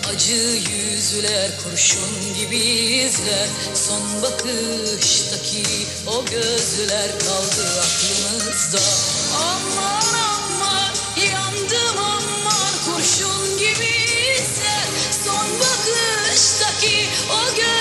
Acı yüzler kurşun gibi izler, son bakıştaki o gözler kaldı aklımızda. Aman aman yandım aman, kurşun gibi izler, son bakıştaki o gözler